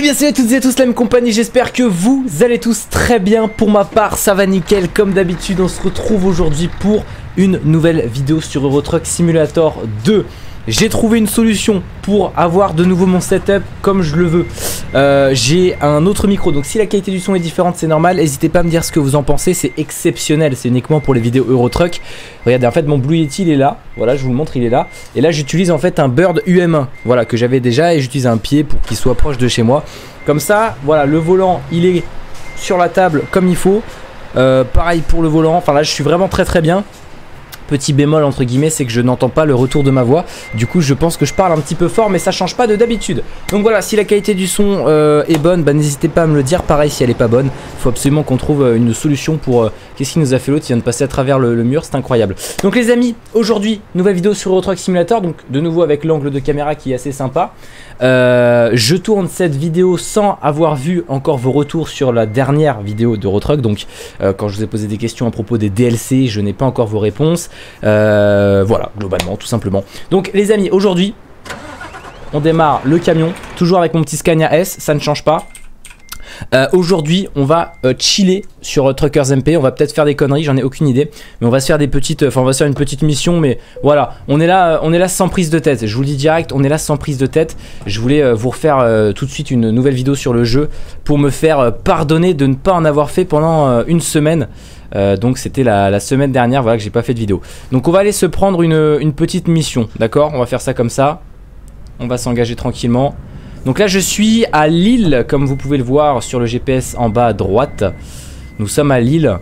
bien salut à toutes et à tous la même compagnie, j'espère que vous allez tous très bien. Pour ma part ça va nickel, comme d'habitude on se retrouve aujourd'hui pour une nouvelle vidéo sur Euro Truck Simulator 2. J'ai trouvé une solution pour avoir de nouveau mon setup comme je le veux. J'ai un autre micro, donc si la qualité du son est différente c'est normal. N'hésitez pas à me dire ce que vous en pensez, c'est exceptionnel, c'est uniquement pour les vidéos Euro Truck. Regardez, en fait mon Blue Yeti il est là, voilà je vous le montre, il est là. Et là j'utilise en fait un Bird UM1, voilà, que j'avais déjà, et j'utilise un pied pour qu'il soit proche de chez moi. Comme ça, voilà, le volant il est sur la table comme il faut. Pareil pour le volant, enfin là je suis vraiment très bien. Petit bémol entre guillemets, c'est que je n'entends pas le retour de ma voix. Du coup je pense que je parle un petit peu fort, mais ça change pas de d'habitude. Donc voilà, si la qualité du son est bonne, bah, n'hésitez pas à me le dire. Pareil si elle est pas bonne, il faut absolument qu'on trouve une solution pour... Qu'est-ce qui nous a fait l'autre? Il vient de passer à travers le mur, c'est incroyable. Donc les amis, aujourd'hui nouvelle vidéo sur Euro Truck Simulator. Donc de nouveau avec l'angle de caméra qui est assez sympa. Je tourne cette vidéo sans avoir vu encore vos retours sur la dernière vidéo d'Euro Truck. Donc quand je vous ai posé des questions à propos des DLC, je n'ai pas encore vos réponses. Voilà, globalement, tout simplement. Donc les amis, aujourd'hui on démarre le camion, toujours avec mon petit Scania S, ça ne change pas. Aujourd'hui on va chiller sur Truckers MP. On va peut-être faire des conneries, j'en ai aucune idée, mais on va se faire des petites, enfin on va se faire une petite mission. Mais voilà, on est là sans prise de tête. Je vous le dis direct, on est là sans prise de tête. Je voulais vous refaire tout de suite une nouvelle vidéo sur le jeu pour me faire pardonner de ne pas en avoir fait pendant une semaine. Donc c'était la semaine dernière, voilà, que j'ai pas fait de vidéo. Donc on va aller se prendre une petite mission, d'accord? On va faire ça comme ça. On va s'engager tranquillement. Donc là je suis à Lille, comme vous pouvez le voir sur le GPS en bas à droite. Nous sommes à Lille.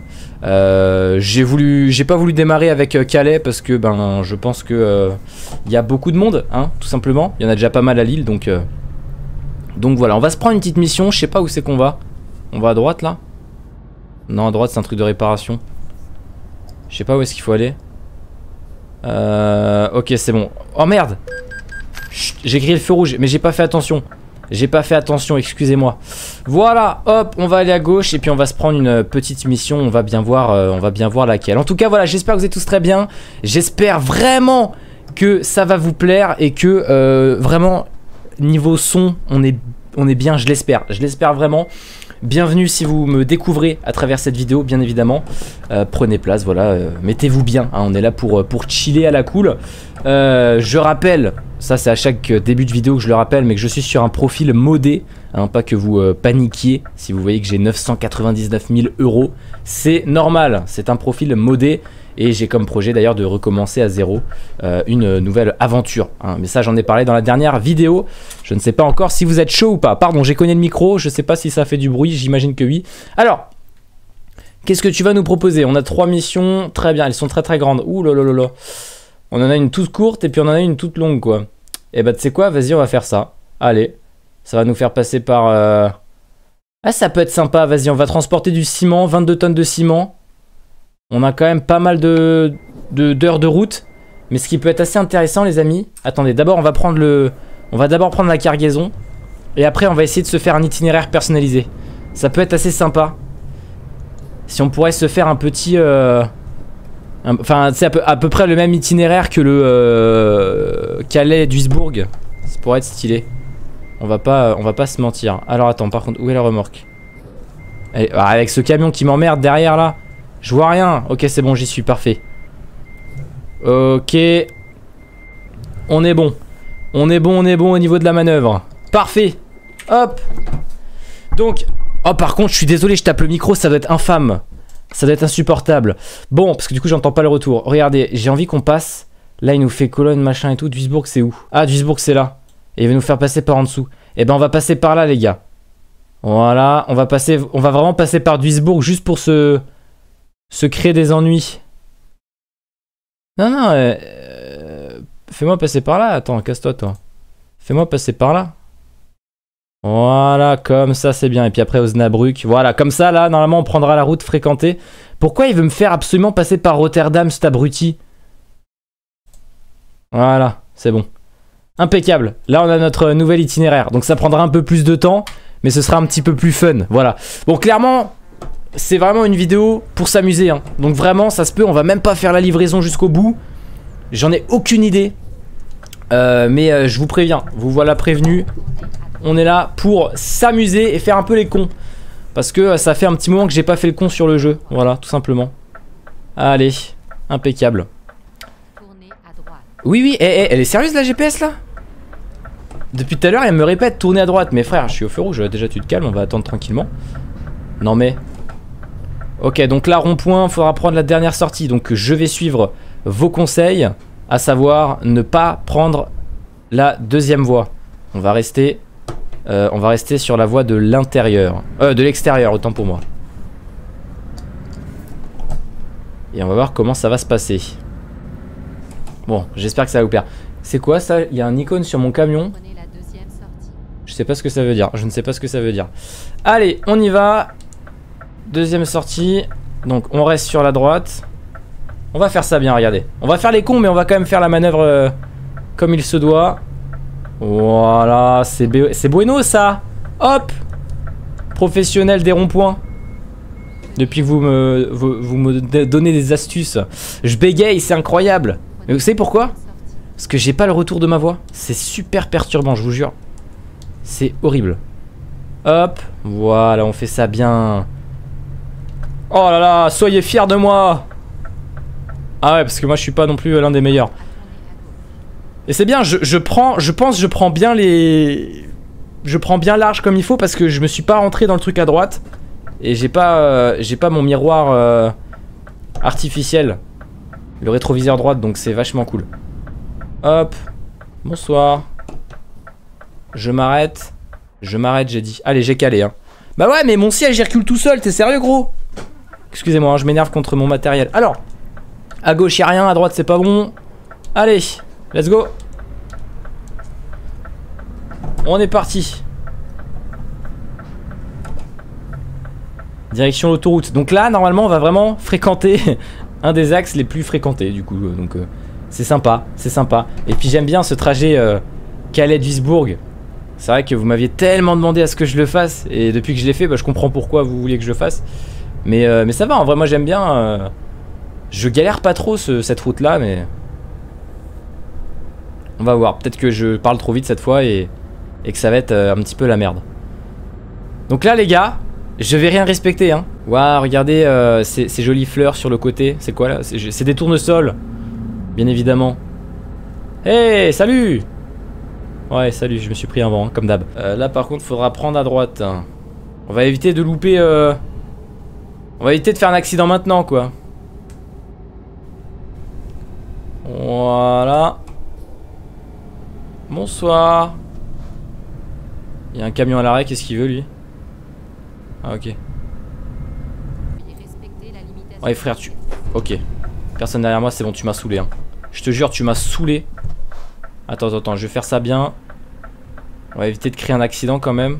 J'ai pas voulu démarrer avec Calais parce que ben je pense que y a beaucoup de monde, hein, tout simplement. Il y en a déjà pas mal à Lille, donc voilà, on va se prendre une petite mission. Je sais pas où c'est qu'on va. On va à droite là? Non, à droite c'est un truc de réparation. Je sais pas où est-ce qu'il faut aller. Ok, c'est bon. Oh merde! J'ai grillé le feu rouge, mais j'ai pas fait attention. J'ai pas fait attention, excusez-moi. Voilà, hop, on va aller à gauche et puis on va se prendre une petite mission. On va bien voir laquelle. En tout cas, voilà, j'espère que vous êtes tous très bien. J'espère vraiment que ça va vous plaire et que vraiment niveau son, on est bien. Je l'espère vraiment. Bienvenue si vous me découvrez à travers cette vidéo, bien évidemment. Prenez place, voilà, mettez-vous bien, hein, on est là pour chiller à la cool. Je rappelle, ça c'est à chaque début de vidéo que je le rappelle, mais que je suis sur un profil modé, hein, pas que vous paniquiez si vous voyez que j'ai 999 000 €. C'est normal, c'est un profil modé. Et j'ai comme projet d'ailleurs de recommencer à zéro une nouvelle aventure, hein. Mais ça j'en ai parlé dans la dernière vidéo. Je ne sais pas encore si vous êtes chaud ou pas. Pardon, j'ai cogné le micro, je ne sais pas si ça fait du bruit, j'imagine que oui. Alors, qu'est-ce que tu vas nous proposer? On a 3 missions, très bien, elles sont très grandes. Ouh là là là là. On en a une toute courte et puis on en a une toute longue quoi. Et bah tu sais quoi, vas-y on va faire ça. Allez, ça va nous faire passer par... Ah ça peut être sympa, vas-y on va transporter du ciment, 22 tonnes de ciment. On a quand même pas mal d'heures de route. Mais ce qui peut être assez intéressant les amis. Attendez, d'abord on va prendre la cargaison. Et après on va essayer de se faire un itinéraire personnalisé. Ça peut être assez sympa. Si on pourrait se faire un petit... Enfin c'est à peu près le même itinéraire que le Calais-Duisbourg. Ça pourrait être stylé. On va pas se mentir. Alors attends, par contre, où est la remorque? Allez, avec ce camion qui m'emmerde derrière là. Je vois rien. Ok, c'est bon, j'y suis, parfait. Ok. On est bon. On est bon au niveau de la manœuvre. Parfait. Hop. Donc... Oh, par contre, je suis désolé, je tape le micro, ça doit être infâme. Ça doit être insupportable. Bon, parce que du coup, j'entends pas le retour. Regardez, j'ai envie qu'on passe. Là, il nous fait colonne, machin et tout. Duisbourg, c'est où? Ah, Duisbourg, c'est là. Et il va nous faire passer par en dessous. Eh ben, on va passer par là, les gars. Voilà, on va vraiment passer par Duisbourg juste pour se créer des ennuis. Non, fais-moi passer par là. Attends, casse-toi, toi. Fais-moi passer par là. Voilà, comme ça, c'est bien. Et puis après, Osnabrück. Voilà, comme ça, là, normalement, on prendra la route fréquentée. Pourquoi il veut me faire absolument passer par Rotterdam, cet abruti? Voilà, c'est bon. Impeccable. Là, on a notre nouvel itinéraire. Donc, ça prendra un peu plus de temps, mais ce sera un petit peu plus fun. Voilà. Bon, clairement... C'est vraiment une vidéo pour s'amuser, hein. Donc vraiment ça se peut, on va même pas faire la livraison jusqu'au bout. J'en ai aucune idée. Mais je vous préviens, vous voilà prévenu. On est là pour s'amuser et faire un peu les cons. Parce que ça fait un petit moment que j'ai pas fait le con sur le jeu. Voilà, tout simplement. Allez, impeccable. Oui, oui, elle est sérieuse la GPS là? Depuis tout à l'heure, elle me répète tourner à droite. Mais frère, je suis au feu rouge, déjà tu te calmes, on va attendre tranquillement. Non mais... Ok, donc là, rond-point, faudra prendre la dernière sortie. Donc je vais suivre vos conseils, à savoir ne pas prendre la deuxième voie. On va rester sur la voie de l'intérieur. De l'extérieur, autant pour moi. Et on va voir comment ça va se passer. Bon, j'espère que ça va vous plaire. C'est quoi ça? Il y a un icône sur mon camion. Je sais pas ce que ça veut dire. Je ne sais pas ce que ça veut dire. Allez, on y va. Deuxième sortie. Donc on reste sur la droite. On va faire ça bien, regardez. On va faire les cons, mais on va quand même faire la manœuvre comme il se doit. Voilà, c'est bueno ça. Hop. Professionnel des ronds-points. Depuis que vous me donnez des astuces. Je bégaye, c'est incroyable. Mais vous savez pourquoi? Parce que j'ai pas le retour de ma voix. C'est super perturbant, je vous jure. C'est horrible. Hop, voilà, on fait ça bien. Oh là là, soyez fiers de moi. Ah ouais, parce que moi je suis pas non plus l'un des meilleurs. Et c'est bien, je pense que je prends bien les... Je prends bien large comme il faut parce que je me suis pas rentré dans le truc à droite. Et j'ai pas mon miroir artificiel. Le rétroviseur droite, donc c'est vachement cool. Hop, bonsoir. Je m'arrête, j'ai dit. Allez, j'ai calé, hein. Bah ouais, mais mon siège, il recule tout seul, t'es sérieux, gros? Excusez-moi, hein, je m'énerve contre mon matériel. Alors, à gauche, y'a rien, à droite, c'est pas bon. Allez, let's go. On est parti. Direction l'autoroute. Donc là, normalement, on va vraiment fréquenter un des axes les plus fréquentés, du coup. Donc, c'est sympa, c'est sympa. Et puis, j'aime bien ce trajet Calais-Duisbourg. C'est vrai que vous m'aviez tellement demandé à ce que je le fasse. Et depuis que je l'ai fait, bah, je comprends pourquoi vous vouliez que je le fasse. Mais ça va, en vrai, moi, j'aime bien. Je galère pas trop cette route-là, mais... On va voir. Peut-être que je parle trop vite cette fois et que ça va être un petit peu la merde. Donc là, les gars... Je vais rien respecter, hein. Waouh, regardez ces jolies fleurs sur le côté. C'est quoi là? C'est des tournesols. Bien évidemment. Hey, salut! Ouais, salut, je me suis pris un vent, hein, comme d'hab. Là par contre, faudra prendre à droite. Hein. On va éviter de louper... On va éviter de faire un accident maintenant, quoi. Voilà. Bonsoir. Il y a un camion à l'arrêt, qu'est-ce qu'il veut lui? Ah ok. Ouais frère tu... Ok. Personne derrière moi, c'est bon, tu m'as saoulé hein. Je te jure, tu m'as saoulé. Attends, je vais faire ça bien. On va éviter de créer un accident quand même.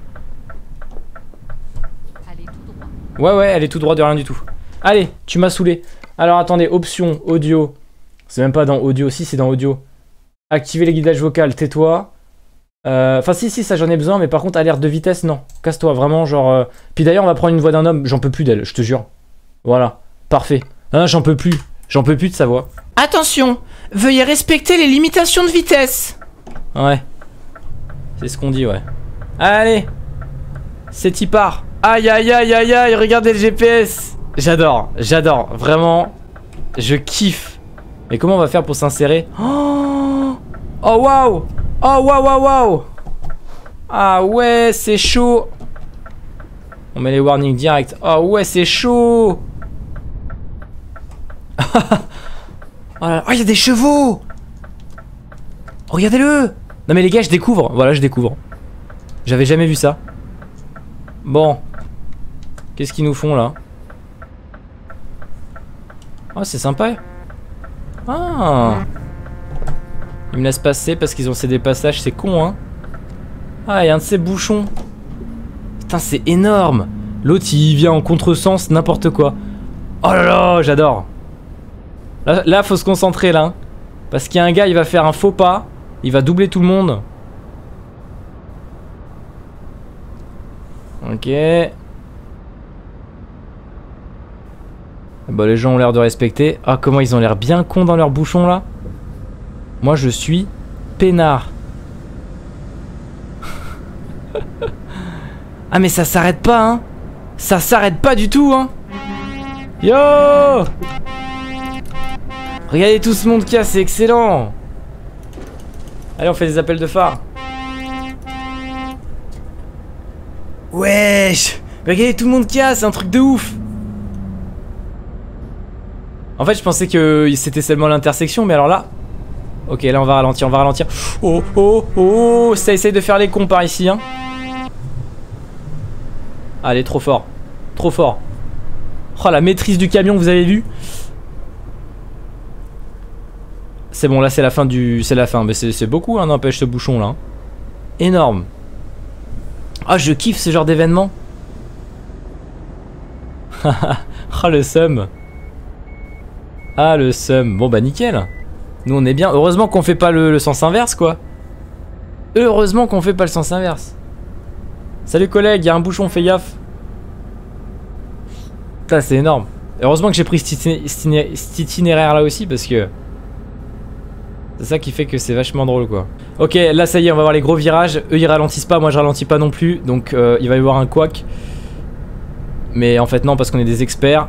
Ouais, elle est tout droit de rien du tout. Allez, tu m'as saoulé. Alors attendez, option, audio. C'est même pas dans audio, si c'est dans audio. Activer les guidages vocaux, tais-toi. Enfin si ça j'en ai besoin, mais par contre alerte de vitesse non. Casse-toi vraiment genre Puis d'ailleurs on va prendre une voix d'un homme. J'en peux plus d'elle, je te jure. Voilà, parfait. Non, j'en peux plus de sa voix. Attention, veuillez respecter les limitations de vitesse. Ouais. C'est ce qu'on dit, ouais. Allez. C'est y part. Aïe aïe aïe aïe aïe, regardez le GPS. J'adore, vraiment. Je kiffe. Mais comment on va faire pour s'insérer? Oh waouh. Oh waouh. Ah ouais, c'est chaud. On met les warnings direct. Oh ouais, c'est chaud. Oh, il y a des chevaux. Regardez-le. Non mais les gars, je découvre. Voilà, je découvre. J'avais jamais vu ça. Bon. Qu'est-ce qu'ils nous font là? Oh, c'est sympa. Ah. Ils me laissent passer parce qu'ils ont cédé passage, c'est con hein. Ah, il y a un de ces bouchons. Putain, c'est énorme. L'autre il vient en contresens, n'importe quoi. Oh là là, j'adore. Là, faut se concentrer là. Parce qu'il y a un gars, il va faire un faux pas. Il va doubler tout le monde. Ok. Bah, les gens ont l'air de respecter. Ah, comment ils ont l'air bien cons dans leur bouchon là. Moi, je suis peinard. Ah mais ça s'arrête pas hein. Ça s'arrête pas du tout hein. Yo! Regardez tout ce monde qu'il y a, c'est excellent. Allez, on fait des appels de phare. Wesh! Regardez tout le monde qu'il y a, c'est un truc de ouf. En fait, je pensais que c'était seulement l'intersection, mais alors là... Ok, là on va ralentir, on va ralentir. Oh, oh, oh, ça essaye de faire les cons par ici, hein. Allez, trop fort. Trop fort. Oh, la maîtrise du camion, vous avez vu? C'est bon, là c'est la fin du... C'est la fin, mais c'est beaucoup, hein, n'empêche ce bouchon là. Énorme. Ah, je kiffe ce genre d'événement. Ah, le seum. Ah, le seum. Bon, bah nickel. Nous on est bien. Heureusement qu'on fait pas le sens inverse, quoi. Heureusement qu'on fait pas le sens inverse. Salut collègue, il y a un bouchon, fais gaffe. Putain, c'est énorme. Heureusement que j'ai pris cet itinéraire là aussi, parce que... C'est ça qui fait que c'est vachement drôle, quoi. Ok, là ça y est, on va voir les gros virages. Eux ils ralentissent pas, moi je ralentis pas non plus. Donc il va y avoir un couac. Mais en fait non, parce qu'on est des experts.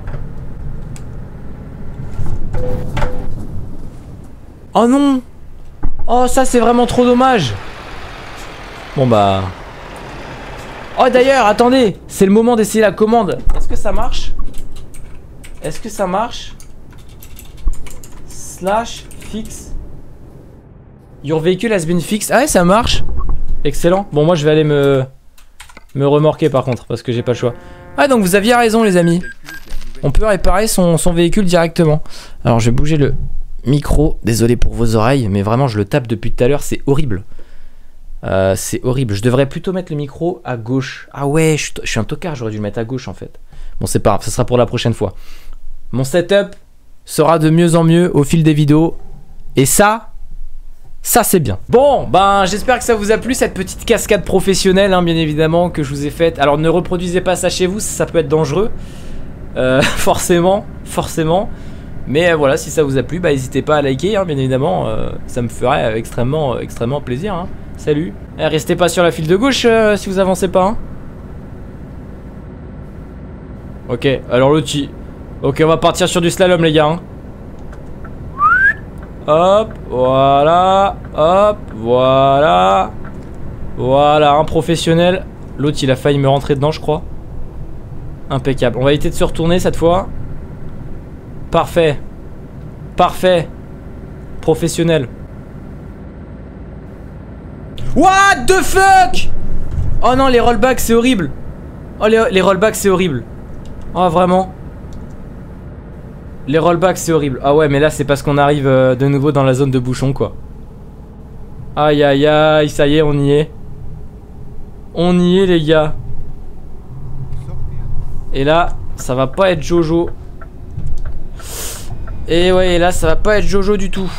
Oh non! Oh, ça c'est vraiment trop dommage. Bon bah... Oh d'ailleurs, attendez, c'est le moment d'essayer la commande. Est-ce que ça marche? Est-ce que ça marche? Slash fix. Your vehicle has been fixed. Ah ouais, ça marche. Excellent. Bon, moi je vais aller me remorquer par contre, parce que j'ai pas le choix. Ah, donc vous aviez raison les amis. On peut réparer son véhicule directement. Alors je vais bouger le micro. Désolé pour vos oreilles, mais vraiment je le tape depuis tout à l'heure, c'est horrible. C'est horrible. Je devrais plutôt mettre le micro à gauche. Ah ouais, je suis un tocard, j'aurais dû le mettre à gauche en fait. Bon, c'est pas grave, ça sera pour la prochaine fois. Mon setup sera de mieux en mieux au fil des vidéos. Et ça c'est bien. Bon, ben j'espère que ça vous a plu, cette petite cascade professionnelle, hein, bien évidemment, que je vous ai faite. Alors ne reproduisez pas ça chez vous, ça peut être dangereux. Forcément. Mais voilà, si ça vous a plu, bah n'hésitez pas à liker, hein, bien évidemment. Ça me ferait extrêmement plaisir. Hein. Salut. Restez pas sur la file de gauche si vous avancez pas. Hein. Ok, alors l'autre... Ok, on va partir sur du slalom, les gars. Hein. Hop, voilà. Hop, voilà. Voilà, un professionnel. L'autre, il a failli me rentrer dedans, je crois. Impeccable. On va éviter de se retourner cette fois. Parfait. Parfait. Professionnel. What the fuck? Oh non, les rollbacks, c'est horrible. Oh, les rollbacks, c'est horrible. Oh, vraiment. Les rollbacks, c'est horrible. Ah ouais, mais là, c'est parce qu'on arrive de nouveau dans la zone de bouchon, quoi. Aïe, aïe, aïe, ça y est, on y est. On y est, les gars. Et là, ça va pas être Jojo. Et ouais, là, ça va pas être Jojo du tout.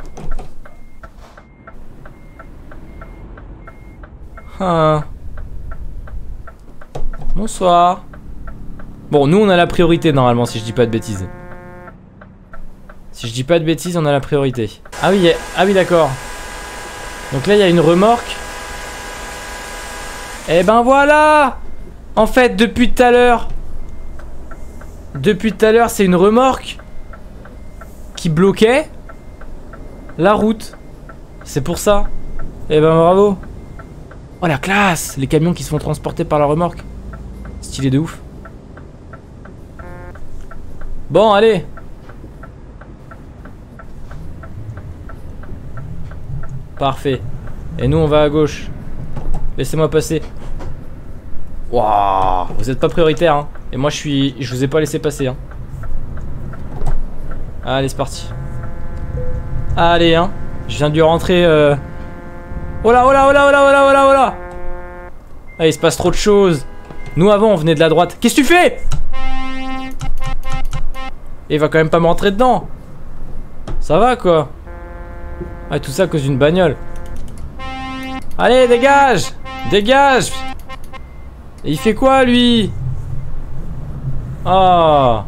Ah. Bonsoir. Bon, nous, on a la priorité, normalement, si je dis pas de bêtises. Si je dis pas de bêtises, on a la priorité. Ah oui, d'accord. Donc là, il y a une remorque. Et ben voilà. En fait, depuis tout à l'heure, c'est une remorque qui bloquait la route. C'est pour ça. Et ben bravo. Oh la classe. Les camions qui se font transporter par la remorque. Stylé de ouf. Bon, allez. Parfait. Et nous on va à gauche. Laissez-moi passer. Waouh, vous êtes pas prioritaire hein. Et moi je vous ai pas laissé passer hein. Allez c'est parti. Allez hein. Je viens de rentrer Oh là oh là oh là oh là oh là oh là oh là. Ah, il se passe trop de choses. Nous avant on venait de la droite. Qu'est-ce que tu fais? Et il va quand même pas me rentrer dedans. Ça va quoi? Ah, tout ça à cause d'une bagnole. Allez, dégage! Dégage! Et il fait quoi, lui? Ah!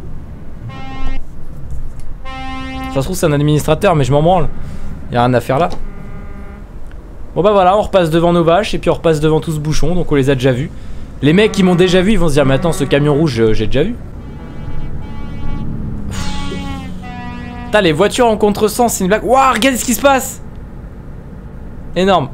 Ça se trouve, c'est un administrateur, mais je m'en branle. Y'a rien à faire là. Bon, bah voilà, on repasse devant nos vaches et puis on repasse devant tout ce bouchon, donc on les a déjà vus. Les mecs qui m'ont déjà vu, ils vont se dire mais attends, ce camion rouge, j'ai déjà vu. Putain, les voitures en contresens, c'est une blague. Waouh, regardez ce qui se passe. Énorme.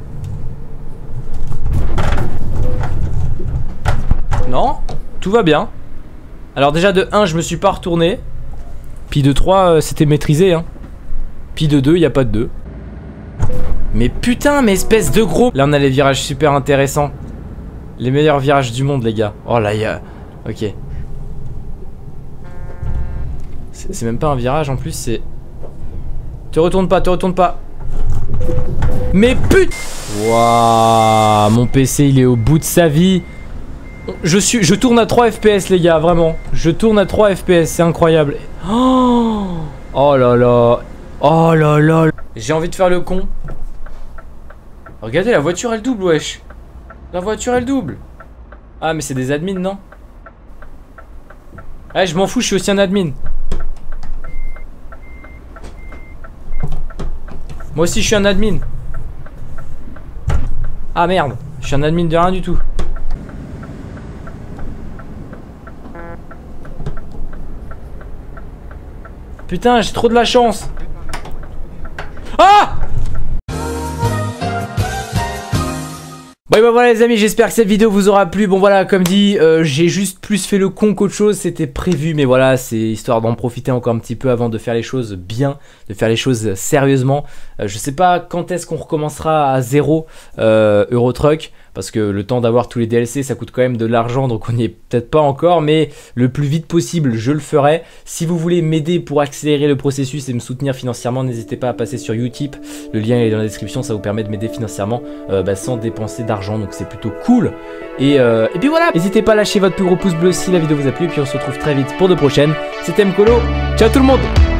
Non, tout va bien. Alors déjà de 1, je me suis pas retourné. Puis de 3, c'était maîtrisé hein. Puis de 2, y a pas de 2. Mais putain, mais espèce de gros. Là on a les virages super intéressants. Les meilleurs virages du monde les gars. Oh là, y'a... Ok. C'est même pas un virage en plus, c'est... Te retourne pas, te retourne pas. Mais putain. Waouh, mon PC il est au bout de sa vie. Je tourne à 3 FPS les gars, vraiment. Je tourne à 3 FPS, c'est incroyable. Oh là là. Oh là là. J'ai envie de faire le con. Regardez, la voiture elle double, wesh. La voiture elle double. Ah mais c'est des admins, non? Ah je m'en fous, je suis aussi un admin. Moi aussi je suis un admin. Ah merde, je suis un admin de rien du tout. Putain, j'ai trop de la chance. Ah! Bon bah voilà les amis, j'espère que cette vidéo vous aura plu. Bon voilà, comme dit, j'ai juste plus fait le con qu'autre chose, c'était prévu. Mais voilà, c'est histoire d'en profiter encore un petit peu avant de faire les choses bien, de faire les choses sérieusement. Je sais pas quand est-ce qu'on recommencera à 0 Eurotruck. Parce que le temps d'avoir tous les DLC, ça coûte quand même de l'argent, donc on n'y est peut-être pas encore, mais le plus vite possible, je le ferai. Si vous voulez m'aider pour accélérer le processus et me soutenir financièrement, n'hésitez pas à passer sur Utip. Le lien est dans la description, ça vous permet de m'aider financièrement sans dépenser d'argent, donc c'est plutôt cool. Et puis voilà, n'hésitez pas à lâcher votre plus gros pouce bleu si la vidéo vous a plu, et puis on se retrouve très vite pour de prochaines. C'était Mkolo, ciao tout le monde!